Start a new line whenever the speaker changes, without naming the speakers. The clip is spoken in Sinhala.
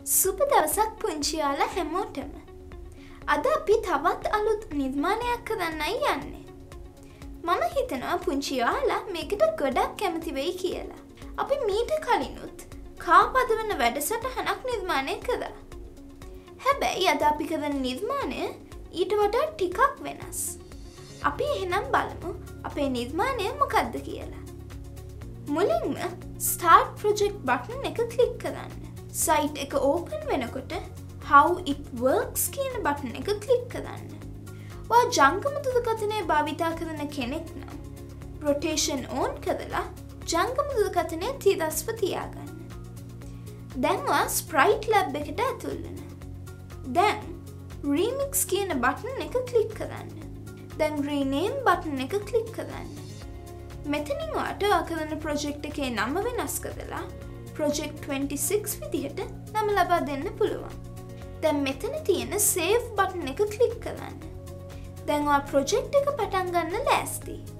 සුබ දවසක් පුංචි යාලා හැමෝටම. අද අපි තවත් අලුත් නිර්මාණයක් කරන්නයි යන්නේ. මම හිතනවා පුංචි යාලා මේකට ගොඩක් කැමති වෙයි කියලා. අපි මීට කලිනුත් කා පදවන වැඩසටහනක් නිර්මාණය කළා. හැබැයි අද අපි කරන නිර්මාණය ඊට වඩා ටිකක් වෙනස්. අපි එහෙනම් බලමු අපේ නිර්මාණය මොකක්ද කියලා. මුලින්ම start project button එක ක්ලික් කරන්න. සයිට් එක ඕපන් වෙනකොට how it works කියන බටන් එක ක්ලික් කරන්න. ඔයා ජංගම දුරකථනය භාවිතා කරන කෙනෙක් නම් rotation on කරලා ජංගම දුරකථනය තිරස්ව තියාගන්න. දැන් ඔයා sprite lab එකට ඇතුල් වෙනවා. දැන් remix කියන බටන් එක ක්ලික් කරන්න. දැන් rename බටන් එක ක්ලික් කරන්න. මෙතනින් ඔයාට ඔයා කරන project එකේ නම වෙනස් කරලා project 26 විදිහට නම ලබා දෙන්න පුළුවන්. දැන් මෙතන තියෙන save බටන් එක ක්ලික් කරන්න. දැන් ඔයා project එක පටන් ගන්න ලෑස්තියි.